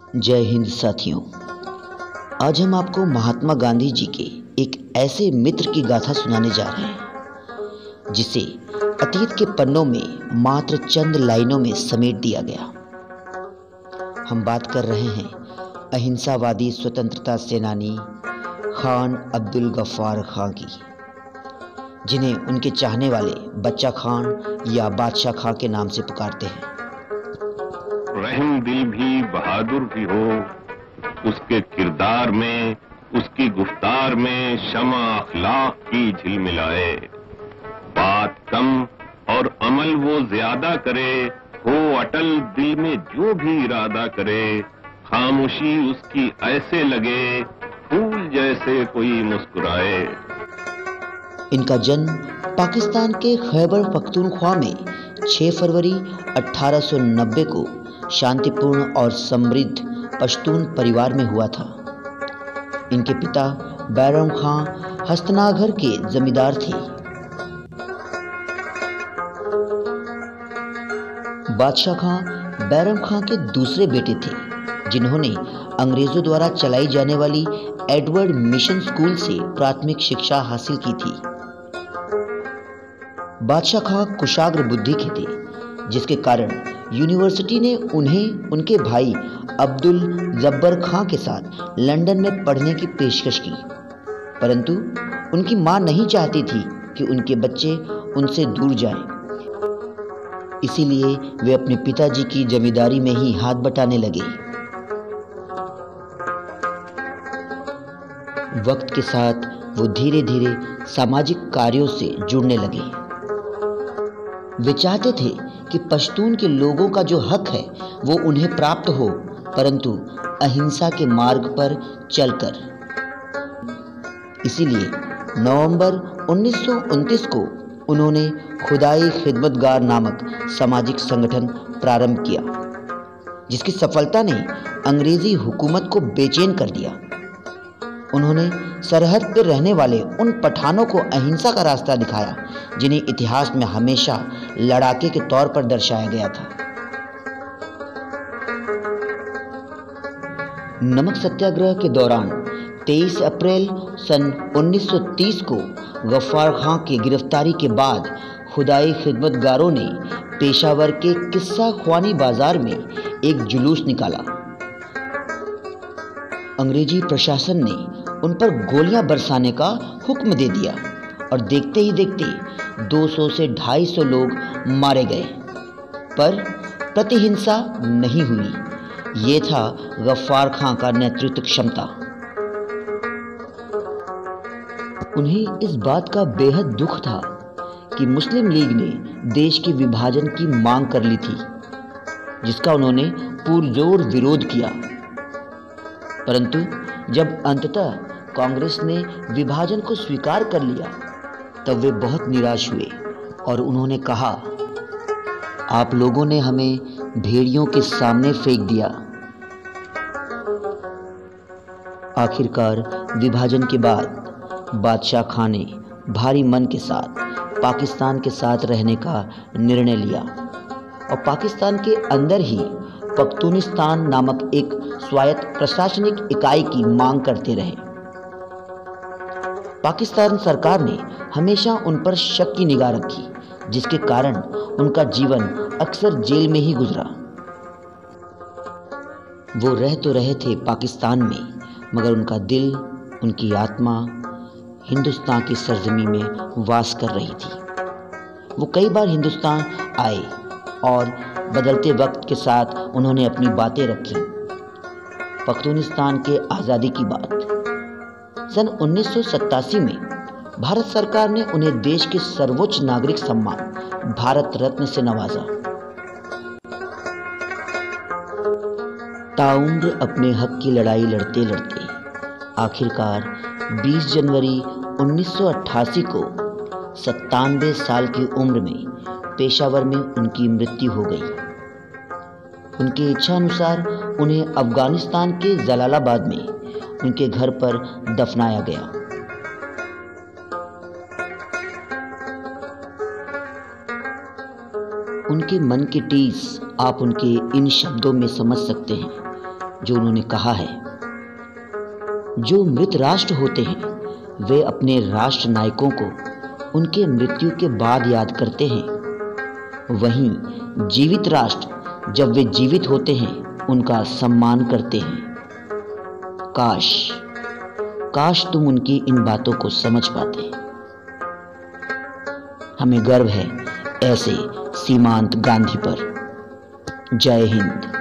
जय हिंद साथियों। आज हम आपको महात्मा गांधी जी के एक ऐसे मित्र की गाथा सुनाने जा रहे हैं जिसे अतीत के पन्नों में मात्र चंद लाइनों में समेट दिया गया। हम बात कर रहे हैं अहिंसावादी स्वतंत्रता सेनानी खान अब्दुल गफ्फार खां की, जिन्हें उनके चाहने वाले बच्चा खान या बादशाह खां के नाम से पुकारते हैं। रहम दिल भी बहादुर भी हो, उसके किरदार में, उसकी गुफ्तार में शमा अखलाक की झिलमिलाए। बात कम और अमल वो ज्यादा करे, हो अटल दिल में जो भी इरादा करे। खामोशी उसकी ऐसे लगे, फूल जैसे कोई मुस्कुराए। इनका जन्म पाकिस्तान के खैबर पख्तूनख्वा में 6 फरवरी 1890 को शांतिपूर्ण और समृद्ध पश्तून परिवार में हुआ था। इनके पिता बैरम खां हस्तनागर के जमींदार थे। बादशाह खां बैरम खां के दूसरे बेटे थे, जिन्होंने अंग्रेजों द्वारा चलाई जाने वाली एडवर्ड मिशन स्कूल से प्राथमिक शिक्षा हासिल की थी। बादशाह खां कुशाग्र बुद्धि के थे, जिसके कारण यूनिवर्सिटी ने उन्हें उनके भाई अब्दुल जब्बर खां के साथ लंदन में पढ़ने की पेशकश की, परंतु उनकी मां नहीं चाहती थी कि उनके बच्चे उनसे दूर जाएं। इसीलिए वे अपने पिताजी की जमींदारी में ही हाथ बटाने लगे। वक्त के साथ वो धीरे धीरे सामाजिक कार्यों से जुड़ने लगे। वे चाहते थे कि पश्तून के लोगों का जो हक है वो उन्हें प्राप्त हो, परंतु अहिंसा के मार्ग पर चलकर। इसीलिए नवंबर 1929 को उन्होंने खुदाई खिदमतगार नामक सामाजिक संगठन प्रारंभ किया, जिसकी सफलता ने अंग्रेजी हुकूमत को बेचैन कर दिया। उन्होंने सरहद पर रहने वाले उन पठानों को अहिंसा का रास्ता दिखाया, जिन्हें इतिहास में हमेशा लड़ाके के तौर पर दर्शाया गया था। नमक सत्याग्रह के दौरान 23 अप्रैल सन 1930 को गफ्फार खां की गिरफ्तारी के बाद खुदाई खिदमतगारों ने पेशावर के किस्सा ख्वानी बाजार में एक जुलूस निकाला। अंग्रेजी प्रशासन ने उन पर गोलियां बरसाने का हुक्म दे दिया और देखते ही देखते 200 से 250 लोग मारे गए, पर प्रतिहिंसा नहीं हुई। ये था गफ्फार खां का नेतृत्व क्षमता। उन्हें इस बात का बेहद दुख था कि मुस्लिम लीग ने देश के विभाजन की मांग कर ली थी, जिसका उन्होंने पुरजोर विरोध किया। परंतु जब अंततः कांग्रेस ने विभाजन को स्वीकार कर लिया, तब वे बहुत निराश हुए और उन्होंने कहा, आप लोगों ने हमें भेड़ियों के सामने फेंक दिया। आखिरकार विभाजन के बाद बादशाह खां ने भारी मन के साथ पाकिस्तान के साथ रहने का निर्णय लिया और पाकिस्तान के अंदर ही पख्तूनिस्तान नामक एक स्वायत्त प्रशासनिक इकाई की मांग करते रहे। पाकिस्तान सरकार ने हमेशा उन पर शक की निगाह रखी, जिसके कारण उनका जीवन अक्सर जेल में ही गुजरा। वो रह तो रहे थे पाकिस्तान में, मगर उनका दिल, उनकी आत्मा हिंदुस्तान की सरजमी में वास कर रही थी। वो कई बार हिंदुस्तान आए और बदलते वक्त के साथ उन्होंने अपनी बातें रखी। पख्तूनिस्तान के आज़ादी की बात। सन 1987 में भारत सरकार ने उन्हें देश के सर्वोच्च नागरिक सम्मान भारत रत्न से नवाजा। ताउम्र अपने हक की लड़ाई लड़ते लड़ते आखिरकार 20 जनवरी 1988 को 97 साल की उम्र में पेशावर में उनकी मृत्यु हो गई। उनकी इच्छानुसार उन्हें अफगानिस्तान के जलालाबाद में उनके घर पर दफनाया गया। उनके मन की टीस आप उनके इन शब्दों में समझ सकते हैं जो उन्होंने कहा है, जो मृत राष्ट्र होते हैं वे अपने राष्ट्र नायकों को उनके मृत्यु के बाद याद करते हैं, वहीं जीवित राष्ट्र जब वे जीवित होते हैं उनका सम्मान करते हैं। काश तुम उनकी इन बातों को समझ पाते। हमें गर्व है ऐसे सीमांत गांधी पर। जय हिंद।